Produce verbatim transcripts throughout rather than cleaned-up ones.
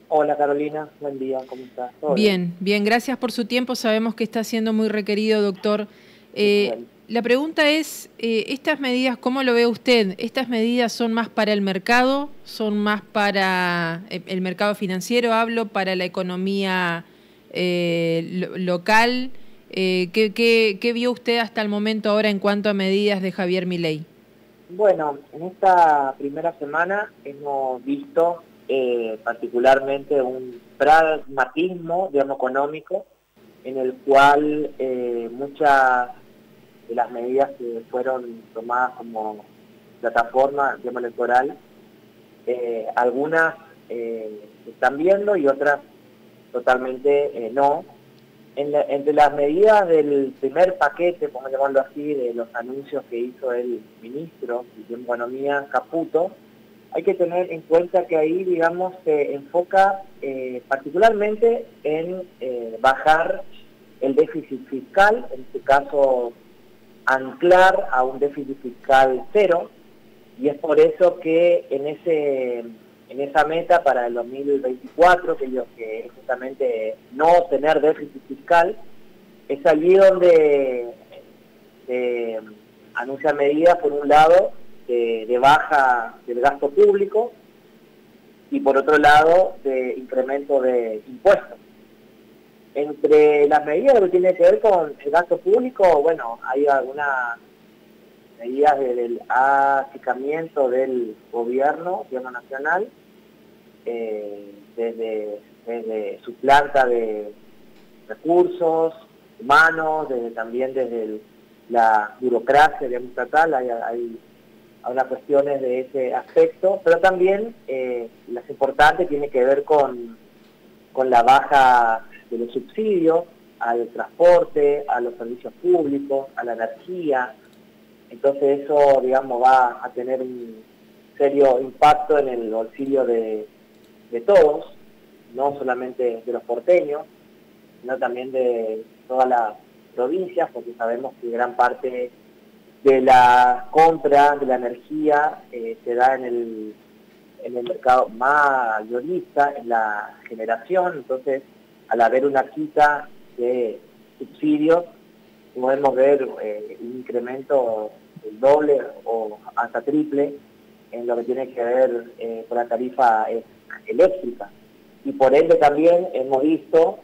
Hola Carolina, buen día, ¿cómo estás? ¿Todo bien? Bien, bien, gracias por su tiempo. Sabemos que está siendo muy requerido, doctor. Eh, Bien. la pregunta es, eh, estas medidas, ¿cómo lo ve usted? ¿Estas medidas son más para el mercado? ¿Son más para eh, el mercado financiero? Hablo para la economía eh, lo- local. Eh, ¿qué, qué, qué vio usted hasta el momento ahora en cuanto a medidas de Javier Milei? Bueno, en esta primera semana hemos visto eh, particularmente un pragmatismo, digamos, económico, en el cual eh, muchas de las medidas que fueron tomadas como plataforma, digamos, electoral, eh, algunas eh, se están viendo y otras totalmente eh, no. En la, entre las medidas del primer paquete, podemos llamarlo así, de los anuncios que hizo el ministro de Economía, Caputo, hay que tener en cuenta que ahí, digamos, se enfoca eh, particularmente en eh, bajar el déficit fiscal, en este caso anclar a un déficit fiscal cero, y es por eso que en ese en esa meta para el dos mil veinticuatro, que ellos que es justamente no tener déficit fiscal, es allí donde se anuncia medidas, por un lado, de, de baja del gasto público y por otro lado, de incremento de impuestos. Entre las medidas que tiene que ver con el gasto público, bueno, hay algunas medidas del achicamiento del gobierno, gobierno nacional, eh, desde, desde su planta de recursos humanos, desde, también desde el, la burocracia digamos, estatal, hay, hay, hay unas cuestiones de ese aspecto, pero también eh, las importantes tiene que ver con, con la baja de los subsidios al transporte, a los servicios públicos, a la energía. Entonces eso, digamos, va a tener un serio impacto en el bolsillo de, de todos, no solamente de los porteños, sino también de todas las provincias, porque sabemos que gran parte de la compra de la energía eh, se da en el, en el mercado mayorista, en la generación. Entonces, al haber una quita de subsidios, podemos ver eh, un incremento del doble o hasta triple en lo que tiene que ver eh, con la tarifa eh, eléctrica. Y por ende también hemos visto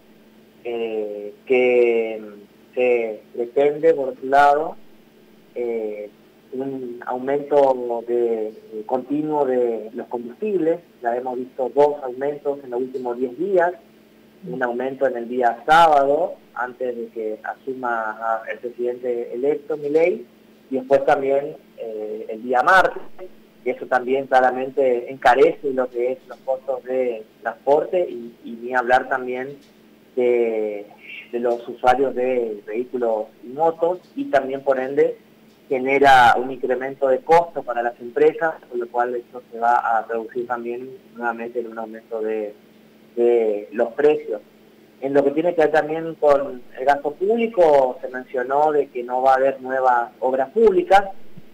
eh, que se pretende, por otro lado, eh, un aumento de, de continuo de los combustibles. Ya hemos visto dos aumentos en los últimos diez días, un aumento en el día sábado, antes de que asuma el presidente electo, Milei, y después también eh, el día martes, y eso también claramente encarece lo que es los costos de transporte, y, y ni hablar también de, de los usuarios de vehículos y motos, y también por ende genera un incremento de costo para las empresas, con lo cual esto se va a reducir también nuevamente en un aumento de de los precios. En lo que tiene que ver también con el gasto público, se mencionó de que no va a haber nuevas obras públicas.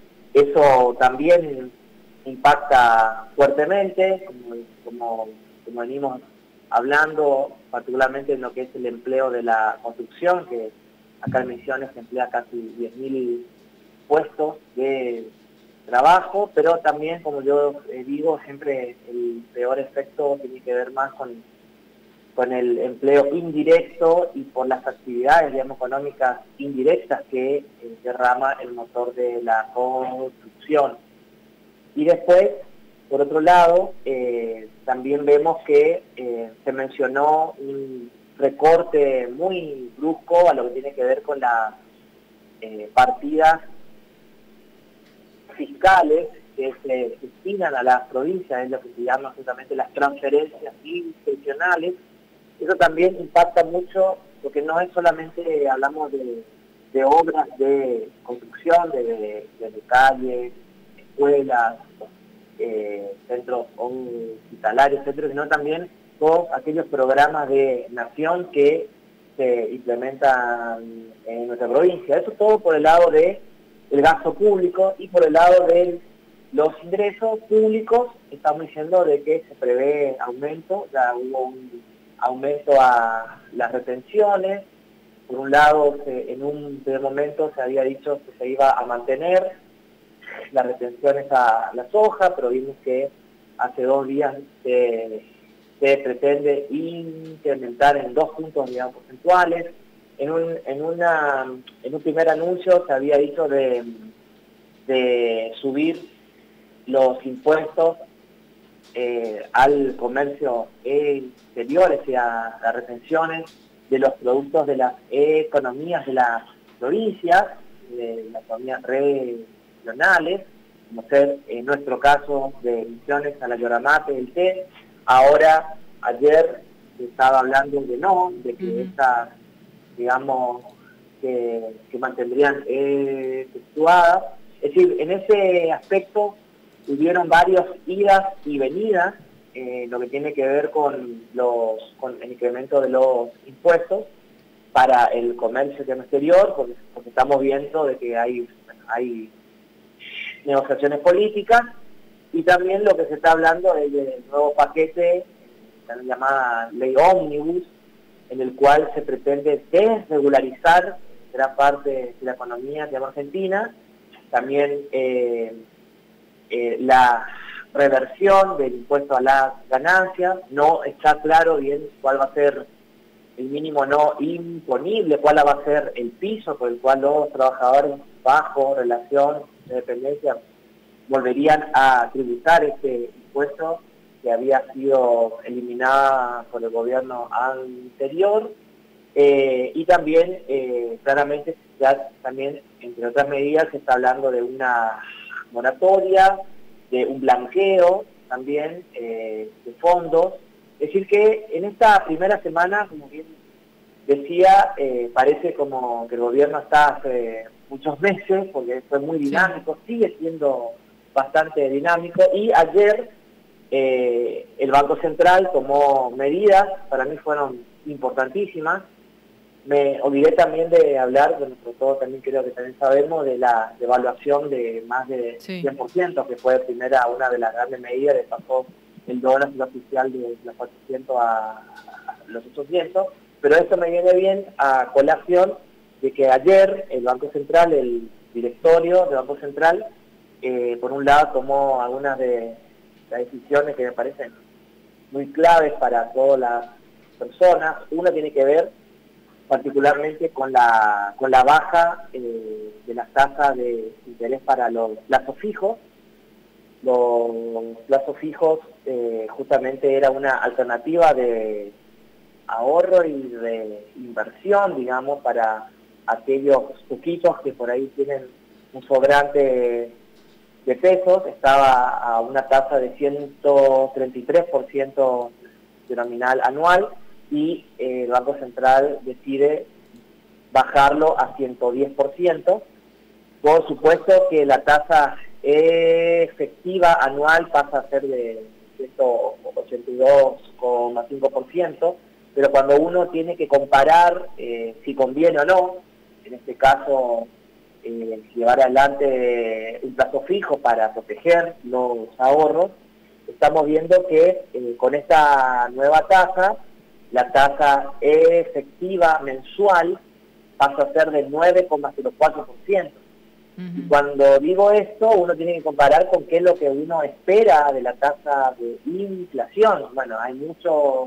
Eso también impacta fuertemente, como, como, como venimos hablando, particularmente en lo que es el empleo de la construcción, que acá en Misiones se emplea casi diez mil puestos de trabajo, pero también, como yo eh, digo, siempre el peor efecto tiene que ver más con, con el empleo indirecto y por las actividades, digamos, económicas indirectas que eh, derrama el motor de la construcción. Y después, por otro lado, eh, también vemos que eh, se mencionó un recorte muy brusco a lo que tiene que ver con las eh, partidas fiscales que se destinan a las provincias, es lo que se llama justamente las transferencias institucionales. Eso también impacta mucho, porque no es solamente, hablamos de, de obras de construcción, de, de, de calles, escuelas, eh, centros hospitalarios, etcétera, sino también todos aquellos programas de nación que se implementan en nuestra provincia. Eso todo por el lado de el gasto público y por el lado del Los ingresos públicos, estamos diciendo de que se prevé aumento, ya hubo un aumento a las retenciones. Por un lado, se, en un primer momento se había dicho que se iba a mantener las retenciones a la soja, pero vimos que hace dos días se, se pretende incrementar en dos puntos, digamos, porcentuales. En un, en, una, en un primer anuncio se había dicho de, de subir los impuestos eh, al comercio exterior, es decir, a las retenciones de los productos de las economías de las provincias, de las economías regionales, como ser en nuestro caso de Misiones a la Yoramate, el té. Ahora, ayer se estaba hablando de no, de que uh-huh. estas, digamos, que, que mantendrían eh, efectuadas. Es decir, en ese aspecto hubieron varias idas y venidas, eh, lo que tiene que ver con, los, con el incremento de los impuestos para el comercio exterior, porque, porque estamos viendo de que hay, hay negociaciones políticas, y también lo que se está hablando es del nuevo paquete, la llamada ley ómnibus, en el cual se pretende desregularizar gran parte de la economía de Argentina, también eh, eh, la reversión del impuesto a las ganancias. No está claro bien cuál va a ser el mínimo no imponible, cuál va a ser el piso por el cual los trabajadores bajo relación de dependencia volverían a tributar este impuesto que había sido eliminada por el gobierno anterior. Eh, y también, eh, claramente, ya también, entre otras medidas, se está hablando de una moratoria, de un blanqueo también eh, de fondos. Es decir que en esta primera semana, como bien decía, eh, parece como que el gobierno está hace muchos meses, porque fue muy dinámico, sí. Sigue siendo bastante dinámico, y ayer eh, el Banco Central tomó medidas, para mí fueron importantísimas. Me olvidé también de hablar, bueno, sobre todo también creo que también sabemos, de la devaluación de más de sí. cien por ciento, que fue primera una de las grandes medidas, de pasó el dólar oficial de los cuatrocientos a, a los ochocientos, pero esto me viene bien a colación de que ayer el Banco Central, el directorio del Banco Central, eh, por un lado tomó algunas de las decisiones que me parecen muy claves para todas las personas. Una tiene que ver particularmente con la con la baja eh, de las tasas de interés para los plazos fijos. Los plazos fijos eh, justamente era una alternativa de ahorro y de inversión, digamos, para aquellos poquitos que por ahí tienen un sobrante de pesos. Estaba a una tasa de ciento treinta y tres por ciento de nominal anual, y eh, el Banco Central decide bajarlo a ciento diez por ciento. Por supuesto que la tasa efectiva anual pasa a ser de ciento ochenta y dos coma cinco por ciento, pero cuando uno tiene que comparar eh, si conviene o no, en este caso eh, llevar adelante un plazo fijo para proteger los ahorros, estamos viendo que eh, con esta nueva tasa, la tasa efectiva mensual pasa a ser del nueve coma cero cuatro por ciento. Uh-huh. Y cuando digo esto, uno tiene que comparar con qué es lo que uno espera de la tasa de inflación. Bueno, hay muchos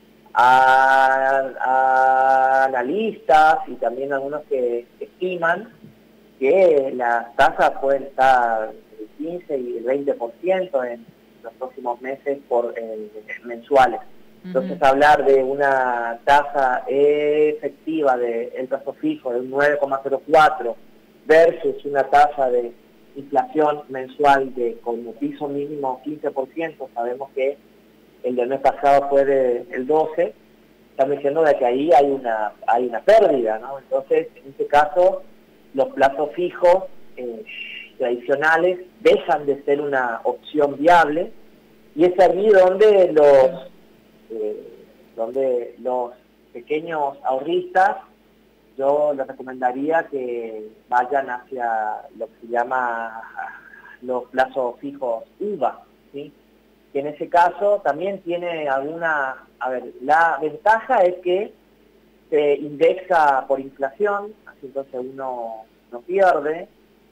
a, a analistas y también algunos que estiman que las tasas pueden estar del quince y el veinte por ciento en los próximos meses por eh, mensuales. Entonces, uh-huh. hablar de una tasa efectiva del plazo fijo de un nueve coma cero cuatro versus una tasa de inflación mensual de como piso mínimo quince por ciento, sabemos que el del mes pasado fue del doce por ciento, estamos diciendo de que ahí hay una hay una pérdida, ¿no? Entonces, en este caso, los plazos fijos eh, tradicionales dejan de ser una opción viable, y es allí donde los Eh, donde los pequeños ahorristas, yo les recomendaría que vayan hacia lo que se llama los plazos fijos U V A, ¿sí? Que en ese caso también tiene alguna... A ver, la ventaja es que se indexa por inflación, así entonces uno no pierde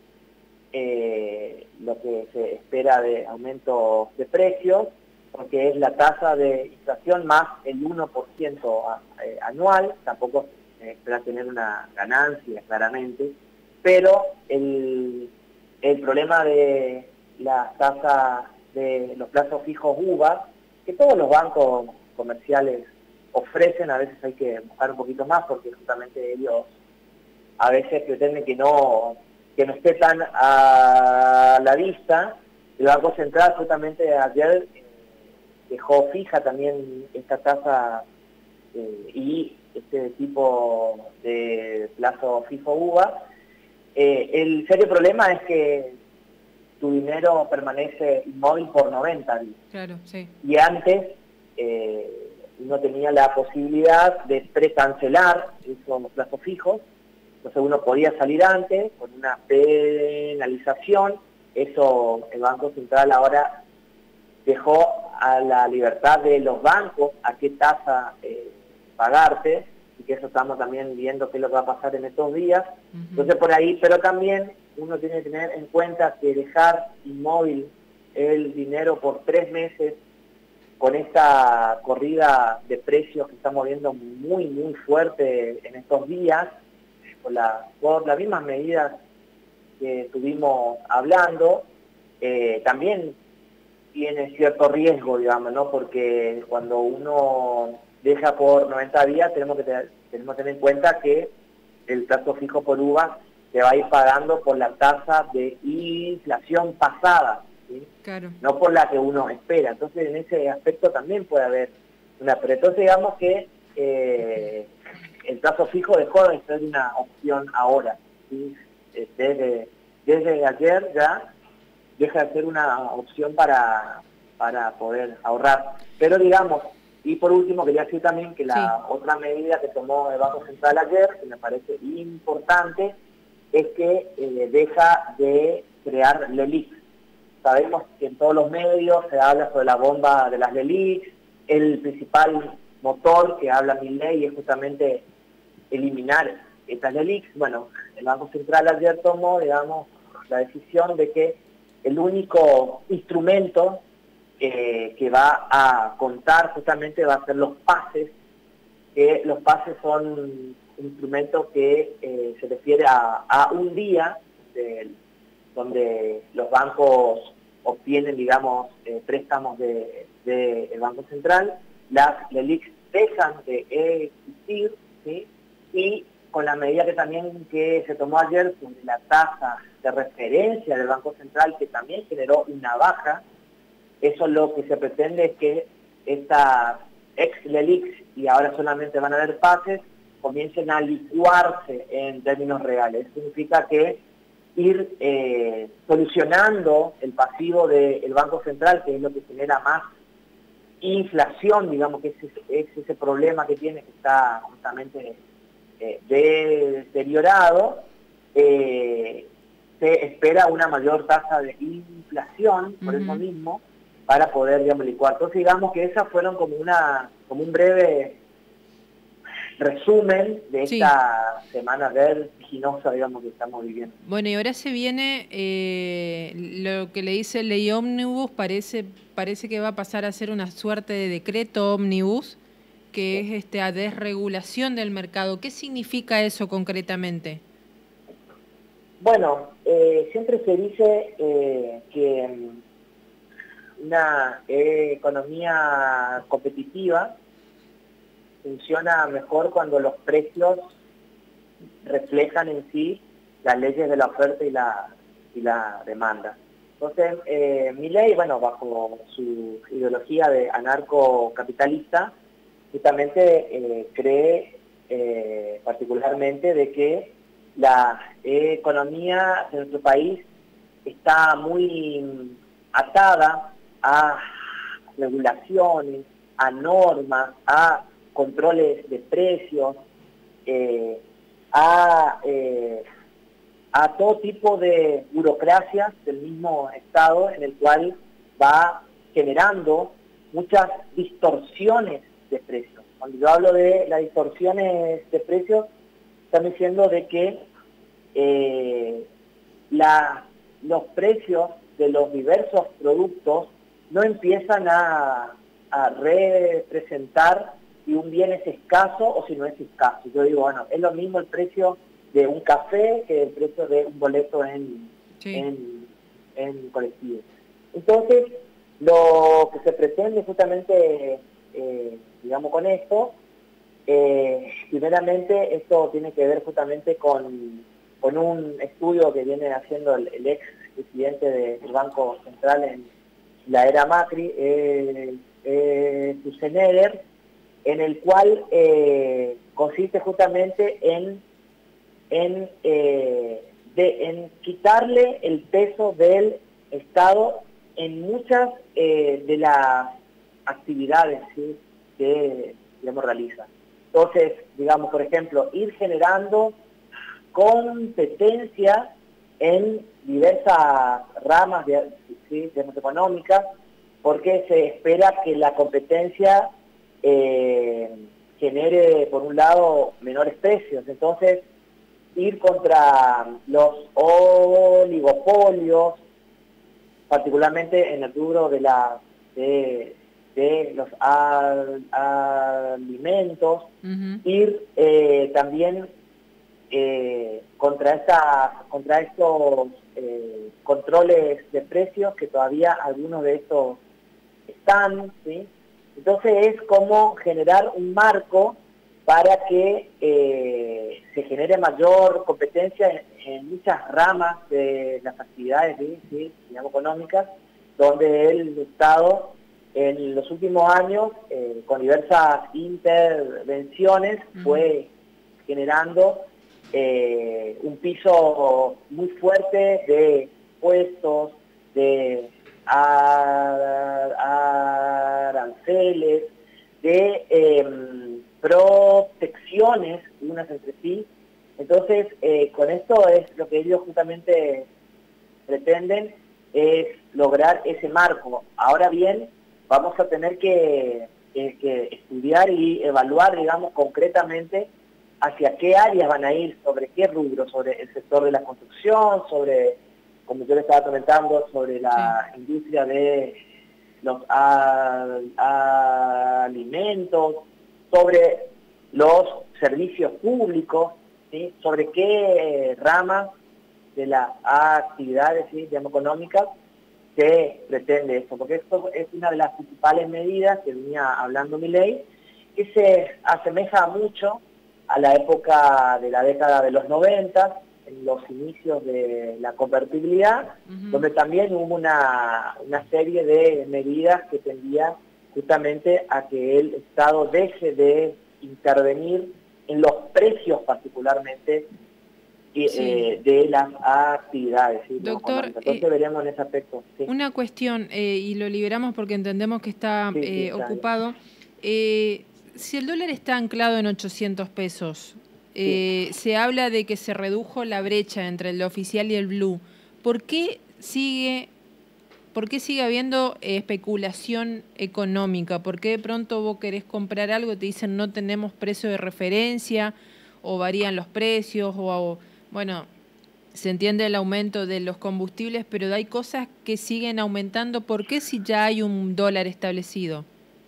eh, lo que se espera de aumento de precios, porque es la tasa de inflación más el uno por ciento a, eh, anual, tampoco se espera tener una ganancia claramente, pero el, el problema de la tasa de los plazos fijos U V A, que todos los bancos comerciales ofrecen, a veces hay que buscar un poquito más porque justamente ellos a veces pretenden que no, que no esté tan a la vista. El Banco Central justamente ayer eh, dejó fija también esta tasa eh, y este tipo de plazo fijo U V A. Eh, el serio problema es que tu dinero permanece inmóvil por noventa días. Claro, sí. Y antes eh, uno tenía la posibilidad de precancelar esos plazos fijos, entonces uno podía salir antes con una penalización. Eso el Banco Central ahora dejó a la libertad de los bancos a qué tasa eh, pagarte, y que eso estamos también viendo qué es lo que va a pasar en estos días. Uh-huh. Entonces por ahí, pero también uno tiene que tener en cuenta que dejar inmóvil el dinero por tres meses con esta corrida de precios que estamos viendo muy, muy fuerte en estos días, por, la, por las mismas medidas que estuvimos hablando, eh, también tiene cierto riesgo, digamos, ¿no? Porque cuando uno deja por noventa días, tenemos que tener, tenemos que tener en cuenta que el plazo fijo por U V A se va a ir pagando por la tasa de inflación pasada, ¿sí? Claro. No por la que uno espera. Entonces, en ese aspecto también puede haber una... Pero entonces, digamos que eh, el plazo fijo dejó de ser una opción ahora, ¿sí? Desde, desde ayer ya deja de ser una opción para, para poder ahorrar. Pero digamos, y por último quería decir también que la sí. otra medida que tomó el Banco Central ayer, que me parece importante, es que eh, deja de crear LELIQs. Sabemos que en todos los medios se habla sobre la bomba de las LELIQs, el principal motor que habla Milei es justamente eliminar estas LELIQs. Bueno, el Banco Central ayer tomó, digamos, la decisión de que el único instrumento eh, que va a contar justamente va a ser los pases, que los pases son un instrumento que eh, se refiere a, a un día de, donde los bancos obtienen, digamos, eh, préstamos del de, de Banco Central, las LELIQs dejan de existir, ¿sí? Y con la medida que también que se tomó ayer sobre la tasa de referencia del Banco Central, que también generó una baja, eso lo que se pretende es que estas ex-LELIQs, y ahora solamente van a haber pases, comiencen a licuarse en términos reales. Eso significa que ir eh, solucionando el pasivo del Banco Central, que es lo que genera más inflación, digamos que es, es ese problema que tiene, que está justamente eh, deteriorado, eh, se espera una mayor tasa de inflación, por uh-huh. eso mismo, para poder, digamos, licuar. Entonces, digamos que esas fueron como una como un breve resumen de esta sí. semana vertiginosa, digamos, que estamos viviendo. Bueno, y ahora se viene eh, lo que le dice ley ómnibus, parece parece que va a pasar a ser una suerte de decreto ómnibus, que sí. es este, a desregulación del mercado. ¿Qué significa eso concretamente? Bueno, eh, siempre se dice eh, que una eh, economía competitiva funciona mejor cuando los precios reflejan en sí las leyes de la oferta y la, y la demanda. Entonces, eh, Milei, bueno, bajo su ideología de anarcocapitalista, justamente eh, cree eh, particularmente de que la economía de nuestro país está muy atada a regulaciones, a normas, a controles de precios, eh, a eh, a todo tipo de burocracias del mismo Estado, en el cual va generando muchas distorsiones de precios. Cuando yo hablo de las distorsiones de precios, están diciendo de que eh, la, los precios de los diversos productos no empiezan a, a representar si un bien es escaso o si no es escaso. Yo digo, bueno, es lo mismo el precio de un café que el precio de un boleto en, sí. en, en colectivo. Entonces, lo que se pretende justamente, eh, digamos, con esto, eh, primeramente esto tiene que ver justamente con, con un estudio que viene haciendo el, el ex presidente de, del Banco Central en la era Macri, eh, eh, Schwarzenegger, en el cual eh, consiste justamente en, en, eh, de, en quitarle el peso del Estado en muchas eh, de las actividades, ¿sí?, que digamos, realiza. Entonces, digamos, por ejemplo, ir generando competencia en diversas ramas de, ¿sí?, digamos, económicas, porque se espera que la competencia eh, genere, por un lado, menores precios. Entonces, ir contra los oligopolios, particularmente en el rubro de, la, de, de los al, alimentos, uh-huh. ir eh, también eh, contra, esta, contra estos eh, controles de precios, que todavía algunos de estos están, ¿sí? Entonces es como generar un marco para que eh, se genere mayor competencia en, en muchas ramas de las actividades, ¿sí?, ¿sí?, digamos, económicas, donde el Estado en los últimos años, eh, con diversas intervenciones, uh-huh. fue generando eh, un piso muy fuerte de impuestos, de aranceles, de eh, protecciones unas entre sí. Entonces, eh, con esto es lo que ellos justamente pretenden, es lograr ese marco. Ahora bien, vamos a tener que, que, que estudiar y evaluar, digamos, concretamente hacia qué áreas van a ir, sobre qué rubro, sobre el sector de la construcción, sobre, como yo les estaba comentando, sobre la sí. industria de los a, a, alimentos, sobre los servicios públicos, ¿sí?, sobre qué ramas de las actividades, ¿sí?, digamos, económicas se pretende esto, porque esto es una de las principales medidas que venía hablando Milei, que se asemeja mucho a la época de la década de los noventa, en los inicios de la convertibilidad, uh-huh. donde también hubo una, una serie de medidas que tendían justamente a que el Estado deje de intervenir en los precios particularmente sí. eh, de las actividades. ¿Sí? Doctor, entonces eh, veremos en ese aspecto. Sí. Una cuestión, eh, y lo liberamos porque entendemos que está sí, eh, sí, ocupado. Eh, si el dólar está anclado en ochocientos pesos, eh, sí. se habla de que se redujo la brecha entre el oficial y el blue. ¿Por qué sigue, por qué sigue habiendo eh, especulación económica? ¿Por qué de pronto vos querés comprar algo y te dicen no tenemos precio de referencia, o varían los precios, o, o bueno, se entiende el aumento de los combustibles, pero hay cosas que siguen aumentando? ¿Por qué si ya hay un dólar establecido?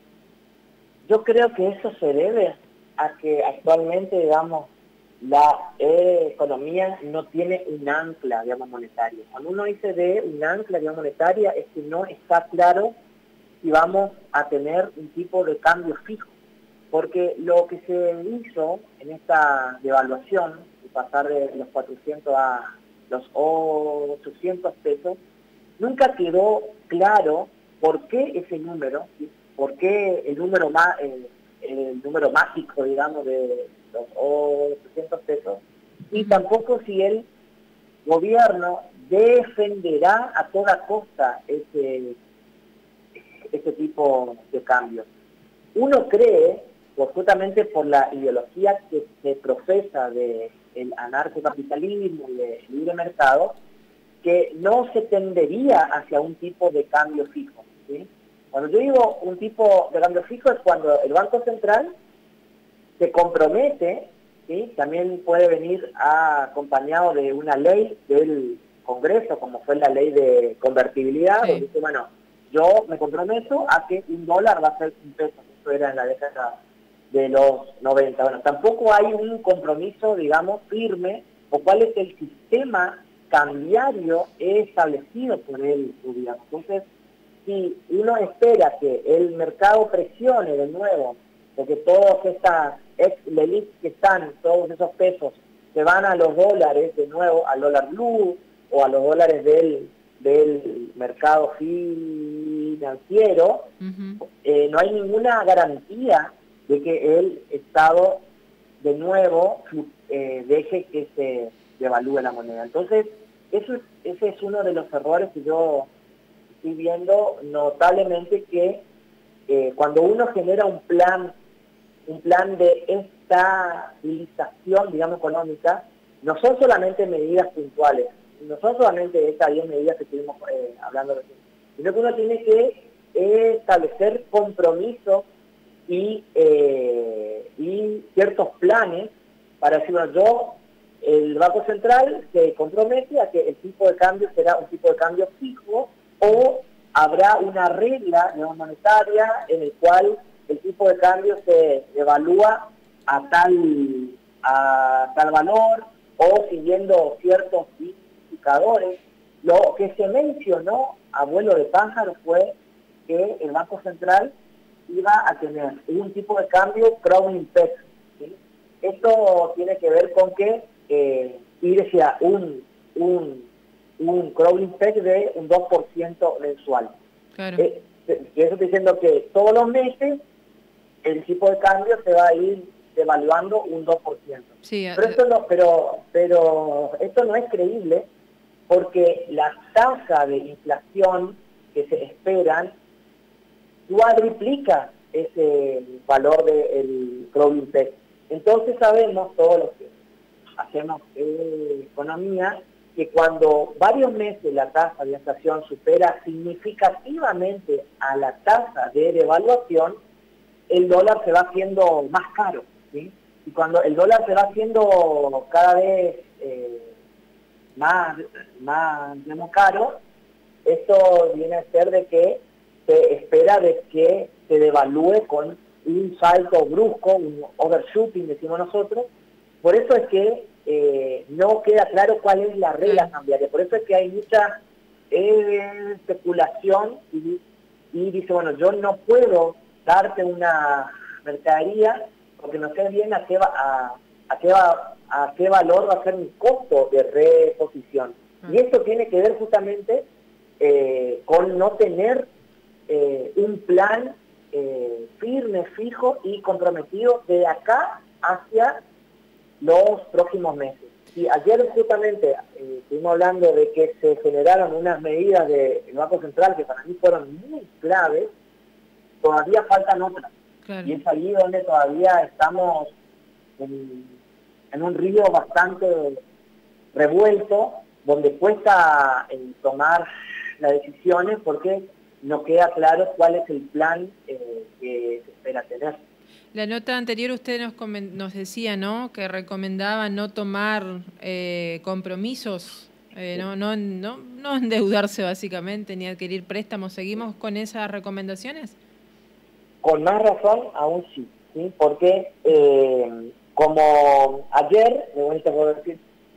Yo creo que eso se debe a que actualmente, digamos, la eh, economía no tiene un ancla, digamos, monetario. Cuando uno dice de un ancla, digamos, monetaria, es que no está claro si vamos a tener un tipo de cambio fijo. Porque lo que se hizo en esta devaluación, de pasar de los cuatrocientos a los ochocientos pesos, nunca quedó claro por qué ese número, ¿sí?, por qué el número, má, el, el número mágico, digamos, de los ochocientos pesos, y tampoco si el gobierno defenderá a toda costa ese, ese tipo de cambio. Uno cree por, justamente por la ideología que se profesa del anarcocapitalismo y del libre mercado, que no se tendería hacia un tipo de cambio fijo, ¿sí? Cuando yo digo un tipo de cambio fijo es cuando el Banco Central se compromete, ¿sí? También puede venir acompañado de una ley del Congreso, como fue la ley de convertibilidad, sí, donde dice, bueno, yo me comprometo a que un dólar va a ser un peso. Eso era en la década de los noventa. Bueno, tampoco hay un compromiso, digamos, firme, o cuál es el sistema cambiario establecido por el gobierno. Entonces, si uno espera que el mercado presione de nuevo, porque todas estas ex-lelics que están, todos esos pesos, se van a los dólares de nuevo, al dólar blue o a los dólares del, del mercado financiero, uh-huh. eh, no hay ninguna garantía de que el Estado de nuevo eh, deje que se devalúe la moneda. Entonces, eso, ese es uno de los errores que yo estoy viendo notablemente, que eh, cuando uno genera un plan, un plan de estabilización, digamos, económica, no son solamente medidas puntuales, no son solamente estas diez medidas que estuvimos eh, hablando recién, sino que uno tiene que eh, establecer compromisos y, eh, y ciertos planes para decir, bueno, yo, el Banco Central se compromete a que el tipo de cambio será un tipo de cambio fijo, o habrá una regla digamos, monetaria en el cual el tipo de cambio se evalúa a tal, a tal valor, o siguiendo ciertos indicadores. Lo que se mencionó a vuelo de pájaro fue que el Banco Central iba a tener un tipo de cambio crawling peg, ¿sí? Esto tiene que ver con que eh, y decía un, un, un crawling peg de un dos por ciento mensual. Claro. Eh, y eso está diciendo que todos los meses el tipo de cambio se va a ir devaluando un dos por ciento. Sí, pero, esto no, pero, pero esto no es creíble, porque la tasa de inflación que se esperan cuadriplica ese valor del crawling peg. Entonces sabemos, todos los que hacemos eh, economía, que cuando varios meses la tasa de inflación supera significativamente a la tasa de devaluación, el dólar se va haciendo más caro, ¿sí? Y cuando el dólar se va haciendo cada vez eh, más, más digamos, caro, esto viene a ser de que se espera de que se devalúe con un salto brusco, un overshooting, decimos nosotros. Por eso es que eh, no queda claro cuál es la regla cambiaria. Por eso es que hay mucha eh, especulación y, y dice, bueno, yo no puedo darte una mercadería porque no sé bien a qué va, a, a qué va, a qué valor va a ser mi costo de reposición. Y esto tiene que ver justamente eh, con no tener eh, un plan eh, firme, fijo y comprometido de acá hacia los próximos meses. Y ayer justamente eh, estuvimos hablando de que se generaron unas medidas del Banco Central que para mí fueron muy claves. Todavía faltan otras. Claro. Y es allí donde todavía estamos en, en un río bastante revuelto, donde cuesta eh, tomar las decisiones porque no queda claro cuál es el plan eh, que se espera tener. La nota anterior usted nos, nos decía, ¿no?, que recomendaba no tomar eh, compromisos, eh, no, no, no, no endeudarse básicamente, ni adquirir préstamos. ¿Seguimos con esas recomendaciones? Con más razón aún sí, ¿sí? Porque eh, como ayer, de vuelta puedo decir,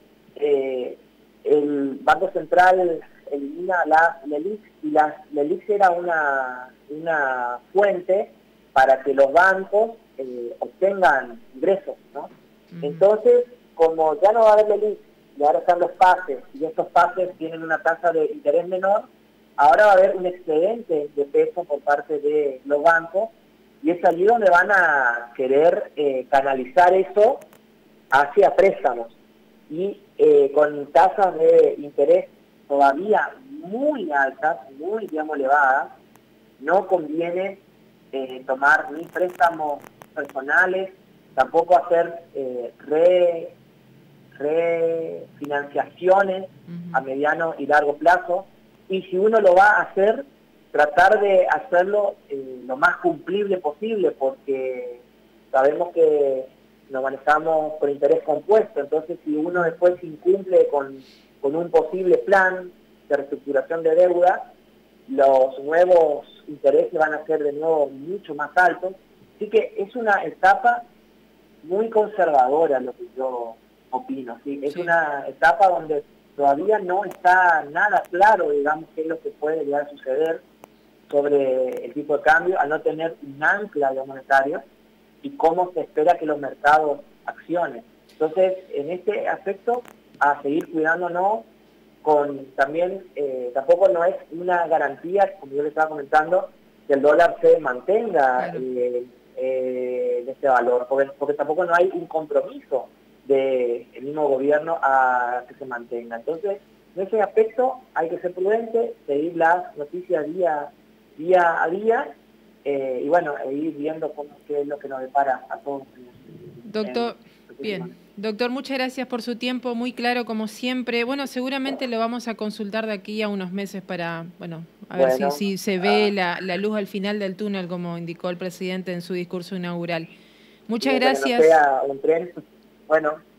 eh, el Banco Central elimina la LELIX, y la LELIX era una, una fuente para que los bancos eh, obtengan ingresos, ¿no? Uh-huh. Entonces, como ya no va a haber LELIX, y ahora están los pases, y estos pases tienen una tasa de interés menor, ahora va a haber un excedente de peso por parte de los bancos, y es allí donde van a querer eh, canalizar eso hacia préstamos. Y eh, con tasas de interés todavía muy altas, muy, digamos, elevadas, no conviene eh, tomar ni préstamos personales, tampoco hacer eh, re, refinanciaciones uh-huh. a mediano y largo plazo, y si uno lo va a hacer, tratar de hacerlo eh, lo más cumplible posible, porque sabemos que nos manejamos con interés compuesto, entonces si uno después incumple con, con un posible plan de reestructuración de deuda, los nuevos intereses van a ser de nuevo mucho más altos, así que es una etapa muy conservadora lo que yo opino, ¿sí? Es sí. una etapa donde todavía no está nada claro, digamos, qué es lo que puede llegar a suceder sobre el tipo de cambio, al no tener un ancla de monetario y cómo se espera que los mercados accionen. Entonces, en este aspecto, a seguir cuidándonos, con también, eh, tampoco no es una garantía, como yo le estaba comentando, que el dólar se mantenga claro. eh, eh, en este valor, porque, porque tampoco no hay un compromiso del mismo gobierno a que se mantenga. Entonces, en ese aspecto hay que ser prudente, seguir las noticias día, día a día, eh, y bueno, e ir viendo cómo, qué es lo que nos depara a todos. Doctor, en, bien. Doctor, muchas gracias por su tiempo, muy claro como siempre. Bueno, seguramente lo vamos a consultar de aquí a unos meses para, bueno, a ver bueno, si, si se ve ah, la, la luz al final del túnel, como indicó el presidente en su discurso inaugural. Muchas gracias. Que no sea un tren. Bueno.